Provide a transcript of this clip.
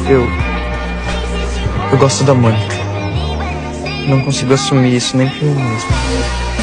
Eu... Eu gosto da Mônica. Não consigo assumir isso nem pra mim mesmo.